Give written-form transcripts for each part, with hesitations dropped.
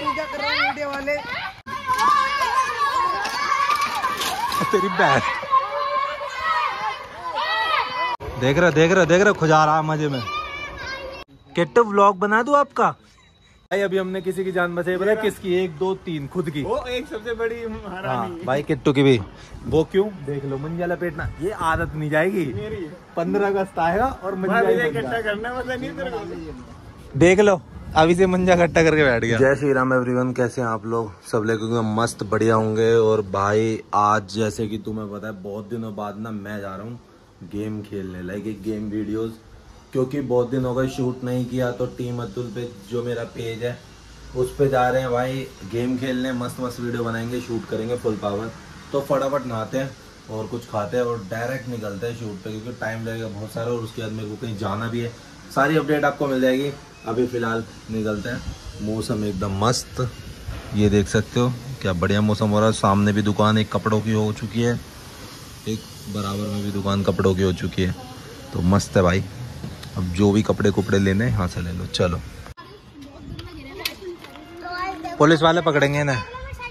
तू क्या कर रहा है मीडिया वाले? तेरी बैग देख रहा खुजा रहा मजे में। किट्टू व्लॉग बना दूं आपका? भाई अभी हमने किसी की जान बचाई, पता किसकी? 1 2 3 खुद की। वो एक सबसे बड़ी महारानी। हाँ भाई किट्टू की भी। वो क्यों? देख लो मंजा लपेटना, ये आदत नहीं जाएगी। 15 अगस्त आएगा और मंजा इकट्ठा करना मतलब नहीं तेरे को। देख लो अभी से मंजा इकट्ठा करके बैठ गया। जय श्री राम एवरीवन, कैसे हैं आप लोग? सब लोग मस्त बढ़िया होंगे। और भाई आज जैसे कि तुम्हें पता है बहुत दिनों बाद ना मैं जा रहा हूँ गेम खेलने, लाइक एक गेम वीडियोस, क्योंकि बहुत दिन हो गए शूट नहीं किया। तो टीम अतुल पे जो मेरा पेज है उस पे जा रहे हैं भाई गेम खेलने, मस्त मस्त वीडियो बनाएंगे, शूट करेंगे फुल पावर। तो फटाफट नहाते हैं और कुछ खाते हैं और डायरेक्ट निकलते हैं शूट पे, क्योंकि टाइम लगेगा बहुत सारा और उसके बाद मेरे को कहीं जाना भी है। सारी अपडेट आपको मिल जाएगी। अभी फिलहाल निकलते हैं। मौसम एकदम मस्त, ये देख सकते हो क्या बढ़िया मौसम हो रहा है। सामने भी दुकान एक कपड़ों की हो चुकी है, एक बराबर में भी दुकान कपड़ों की हो चुकी है। तो मस्त है भाई। अब जो भी कपड़े कुपड़े लेने यहाँ से ले लो। चलो पुलिस वाले पकड़ेंगे ना,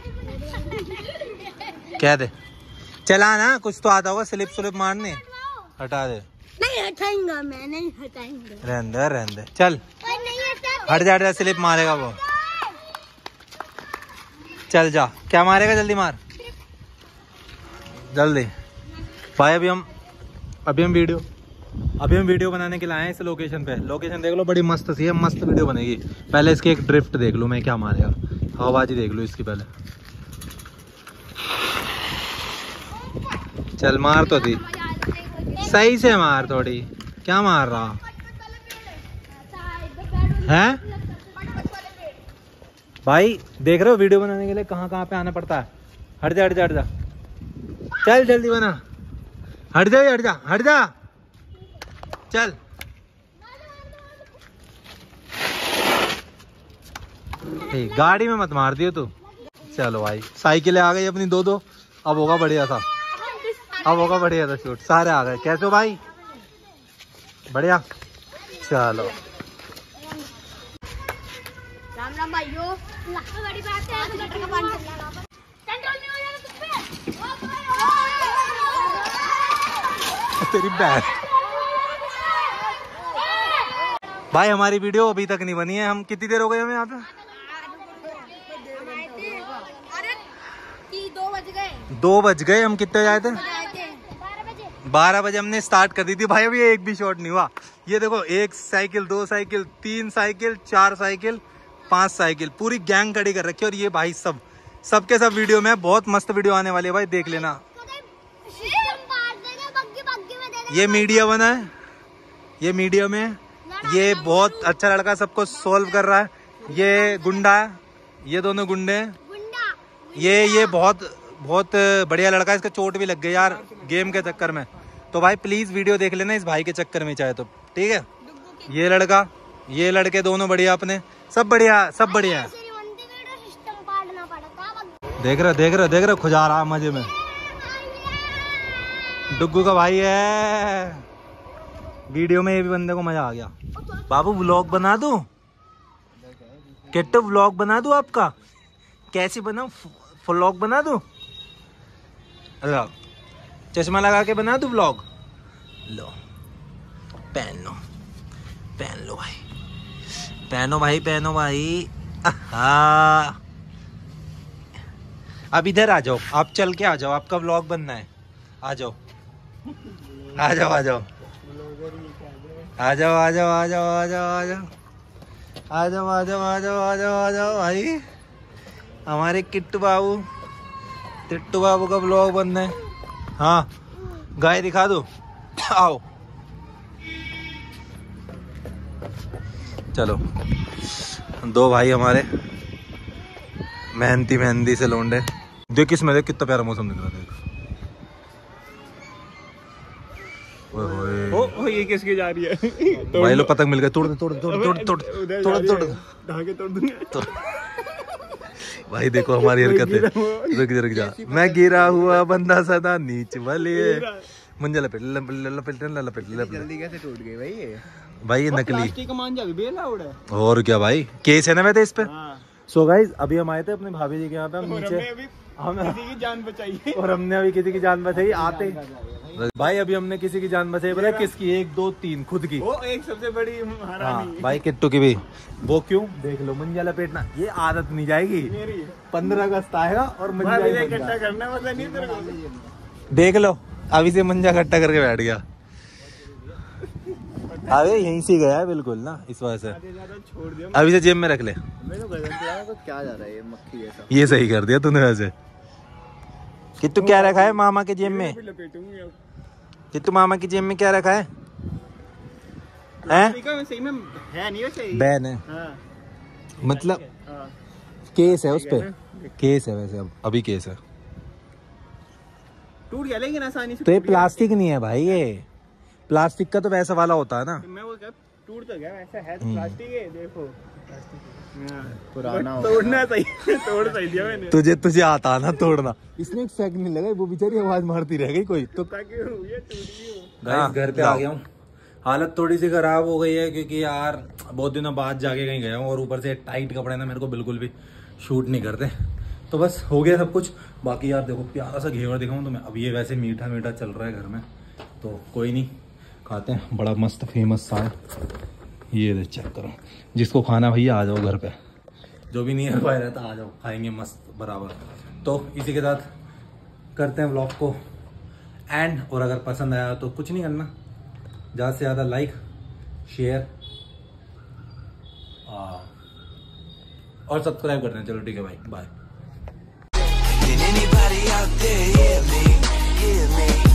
क्या दे चला ना, कुछ तो आता होगा स्लिप स्लिप मारने। हटा दे। नहीं हटाएंगा, मैं नहीं हटाएंगे। रहने दे चल, हट जा स्लिप मारेगा वो। चल जा, क्या मारेगा? जल्दी मार जल्दी। भाई अभी हम वीडियो बनाने के लिए आए हैं इस लोकेशन पे। लोकेशन देख लो बड़ी मस्त सी है, मस्त वीडियो बनेगी। पहले इसकी एक ड्रिफ्ट देख लो, मैं क्या मारेगा, हवाबाजी देख लो इसकी पहले। चल मार तो दी, सही से मार थोड़ी। क्या मार रहा है भाई? देख रहे हो वीडियो बनाने के लिए कहाँ पे आना पड़ता है। हट जा चल जल्दी बना। हट जा चल। गाड़ी में मत मार दियो तू। चलो भाई साइकिलें आ गई अपनी दो। अब होगा बढ़िया था शूट। सारे आ गए। कैसे हो भाई? बढ़िया। चलो राम राम भाइयों। बड़ी बात है, गटर का पानी कंट्रोल नहीं हो रहा तुझ पे। तेरी बैग। भाई हमारी वीडियो अभी तक नहीं बनी है। हम कितनी देर हो गई हमें यहाँ पे? 2 बज गए। हम कितने आए थे? 12 बजे हमने स्टार्ट कर दी थी भाई। अभी एक भी शॉट नहीं हुआ। ये देखो 1 cycle 2 cycle 3 cycle 4 cycle 5 cycle, पूरी गैंग खड़ी कर रखी है। और ये भाई सबके सब वीडियो में बहुत मस्त वीडियो आने वाली है भाई, देख लेना। ये मीडिया बना है, ये मीडिया में ये बहुत अच्छा लड़का सबको सॉल्व कर रहा है। ये गुंडा है, ये दोनों गुंडे हैं। ये बहुत बढ़िया लड़का है। इसका चोट भी लग गई यार गेम के चक्कर में। तो भाई प्लीज वीडियो देख लेना इस भाई के चक्कर में चाहे तो, ठीक है? ये लड़का, ये लड़के दोनों बढ़िया, अपने सब बढ़िया है। देख रहा खुजा रहा मजे में। डुग्गू का भाई है। वीडियो में ये भी बंदे को मजा आ गया। बाबू व्लॉग बना दूं? किट्टू व्लॉग बना दूं आपका? कैसे बनाऊं? व्लॉग बना दूं? अल्लाह चश्मा लगा के बना दूं व्लॉग? लो पहन लो भाई, पहनो भाई। अब इधर आ जाओ, आप चल के आ जाओ, आपका व्लॉग बनना है। आ जाओ भाई। हमारे टिट्टू बाबू का व्लॉग बनना है। हाँ गाय दिखा दो, आओ चलो। 2 भाई हमारे मेहनती से लोंडे। देख इसमें देख कितना प्यारा मौसम दिख रहा है। ओए ये किसकी जा रही है? भाई लो पतंग मिल गए। तोड़ भाई देखो हमारी हरकत है। रुक जा। मैं गिरा हुआ बंदा सदा नीच वाले मंजा लपेट जल्दी कैसे टूट गई भाई ये? भाई ये नकली प्लास्टिक का मांझा भी बेलाउड है। और क्या भाई, केस है ना वैसे इस पे। सो गाइज अभी हम आए थे अपने भाभी जी के यहाँ पे, हम और नीचे हमने अभी किसी की जान बचाई है। और हमने अभी किसी की जान बचाई आते भाई। अभी हमने किसी की जान बचाई, पता है किसकी? 1 2 3 खुद की। वो एक सबसे बड़ी हाँ हरामी भाई किट्टू की भी। वो क्यों? देख लो मंजा लपेटना, ये आदत नहीं जाएगी। मेरी है। 15 अगस्त आएगा और मंजा भाभी ही से मंजा। इकट्ठा करना पता नहीं तेरे को। देख लो अभी से मंजा इकट्ठा करके बैठ गया। अबे यहीं से गया है बिल्कुल ना, इस वजह से ज्यादा छोड़ दिया अभी से जेब में रख ले। मैं तो गजन पे तो क्या जा रहा है ये मक्खी जैसा। ये सही कर दिया तूने वैसे। किट्टू क्या रखा है मामा के जेब में? लपेटूंगी अब। किट्टू मामा की जेब में क्या रखा है? हैं? सही में है नहीं वैसे। बैन है हाँ मतलब हाँ। केस है उस पे, केस है वैसे अभी केस है। टूट गया लेकिन आसानी से। तो ये प्लास्टिक नहीं है भाई, ये प्लास्टिक का तो वैसा वाला होता है ना। मैं वो क्या टूट तो गया वैसा है तो प्लास्टिक है देखो। पुराना तोड़ना सही तोड़ सही दिया मैंने। तुझे आता ना तोड़ना। इसने एक सेकंड नहीं लगा, वो बेचारी आवाज मारती रह गई कोई तो। ताकि ये टूट गई हो। गाइस घर पे आ गया हूँ। हालत थोड़ी सी खराब हो गई है क्योंकि यार बहुत दिनों बाद जाके कहीं गया हूँ और ऊपर से टाइट कपड़े ना मेरे को बिल्कुल भी शूट नहीं करते। तो बस हो गया सब कुछ। बाकी यार देखो प्यारा सा घेवर दिखाऊँ तो मैं, अब ये वैसे मीठा मीठा चल रहा है घर में तो कोई नहीं, खाते हैं। बड़ा मस्त फेमस साग, ये दे चेक करो। जिसको खाना भैया आ जाओ घर पे, जो भी नियर बाय रहता आ जाओ, खाएंगे मस्त बराबर। तो इसी के साथ करते हैं व्लॉग को एंड। और अगर पसंद आया तो कुछ नहीं करना, ज़्यादा से ज़्यादा लाइक शेयर और सब्सक्राइब करते हैं। चलो ठीक है भाई, बाय।